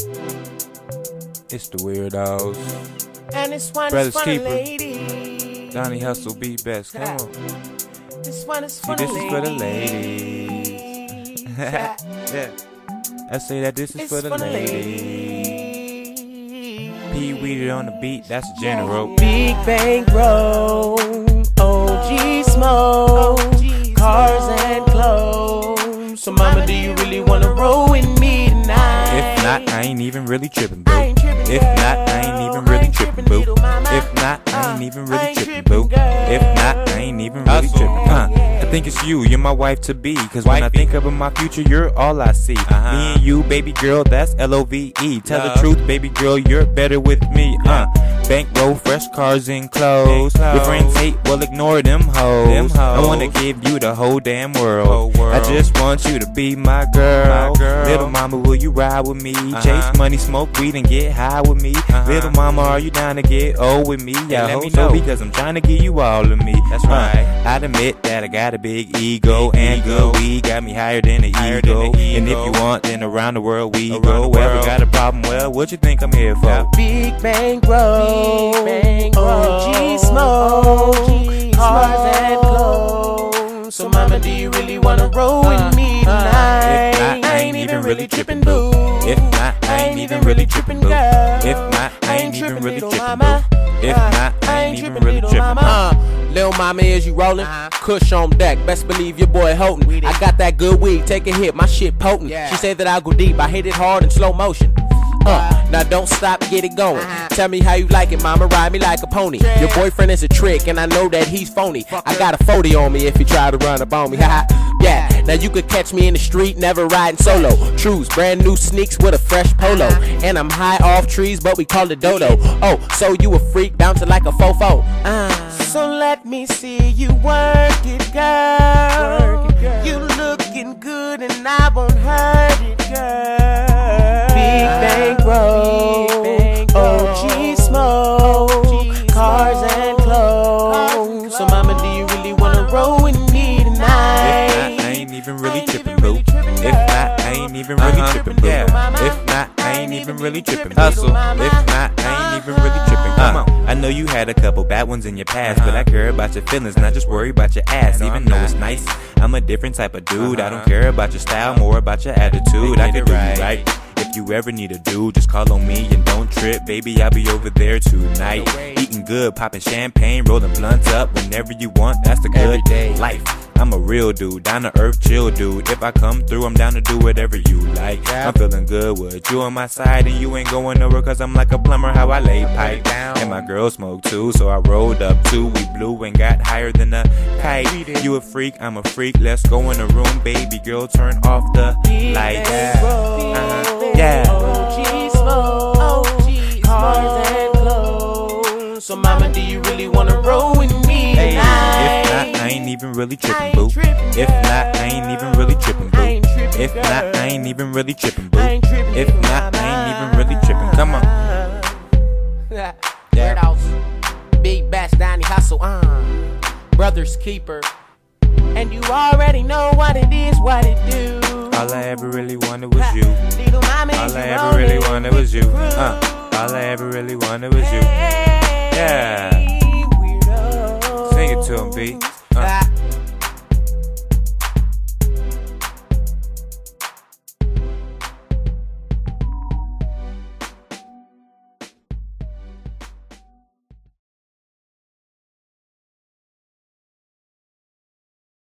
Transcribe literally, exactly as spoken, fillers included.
It's the Weirdos. And this one Brothers is for Keeper. the ladies. Donnie Hustle beat best. Come on. This one is See, for this the is for the ladies. ladies. Yeah. I say that this is It's for the ladies. P Weeded on the beat, that's a general. Big Bang Roll, O G Smoke, cars and clothes. So mama, do you really wanna roll with me tonight? If not, I ain't even really tripping, boo. I ain't tripping, If not, I ain't even really tripping, boo. If not, I ain't even really tripping, boo. If not, I ain't even really tripping, huh? I think it's you, you're my wife to be. Cause when I think about my future, you're all I see. Uh-huh. Me and you, baby girl, that's L O V E. Tell Love. The truth, baby girl, you're better with me, uh. Bankroll, fresh cars and clothes. Your friends hate, well ignore them hoes. them hoes. I wanna give you the whole damn world. Whole world. I just want you to be my girl. my girl. Little mama, will you ride with me? Uh-huh. Chase money, smoke weed, and get high with me. Uh-huh. Little mama, are you down to get old with me? Yeah, let me know because I'm trying to give you all of me. That's right. Uh, I'd admit that I got a big ego, big and ego. Good weed got me higher than the higher ego. Than the ego. And if you want, then around the world we around go. Well, we got a problem. Well, what you think I'm here for? Yeah. Big Bang Roll, O G Smoke, cars and clothes. So mama, do you really wanna roll with me tonight? If not, I ain't even really tripping, boo. If not, I ain't even really tripping, boo. If not, I ain't even really tripping, boo. If not, I ain't even really tripping. Uh, Lil Mama, is you rolling? Uh-huh. Kush on deck, best believe your boy Houghton. I got that good weed, take a hit, my shit potent. Yeah. She said that I go deep, I hit it hard in slow motion. Uh, now don't stop, get it going. Uh-huh. Tell me how you like it, mama, ride me like a pony. Yeah. Your boyfriend is a trick, and I know that he's phony. Fuck I got a forty on me if he try to run up on me. Yeah, now you could catch me in the street, never riding solo. Trues, brand new sneaks with a fresh polo. And I'm high off trees, but we call it dodo. Oh, so you a freak, bouncing like a fofo. Uh. So let me see you work it, girl. Work it, girl. You looking good, and I won't hurt it, girl. Big Bang Roll, O G Smoke, cars and clothes. So mama, do you really wanna roll with me tonight? If not, I ain't even really tripping, boo. If not, I ain't even really tripping, boo. If not, I ain't even really tripping, hustle. If not, I ain't even really tripping, come on. I know you had a couple bad ones in your past, but I care about your feelings, not just worry about your ass. Even though it's nice, I'm a different type of dude. I don't care about your style, more about your attitude. I can do you right. If you ever need a dude, just call on me and don't trip, baby, I'll be over there tonight. Eating good, popping champagne, rolling blunts up whenever you want, that's the good day life. I'm a real dude, down to earth, chill dude. If I come through, I'm down to do whatever you like. I'm feeling good with you on my side, and you ain't going nowhere, cause I'm like a plumber, how I lay pipe down. And my girl smoke too, so I rolled up too. We blew and got higher than a kite. You a freak, I'm a freak, let's go in the room, baby girl, turn off the lights. Uh-huh. Yeah. O G Smoke, cars and clothes. So mama, do you really wanna roll with me tonight? If not, I ain't even really tripping, boo. If not, I ain't even really tripping, boo. If not, I ain't even really tripping, boo. If not, I ain't even really tripping. Come on. Yeah. Weirdos. Big Bass, Donnie Hustle. Uh. Brothers Keeper. And you already know what it is, what it do. All I ever really wanted was you. Mama, all I ever really wanted was you. Uh, all I ever really wanted was you. Yeah. Sing it to him, B.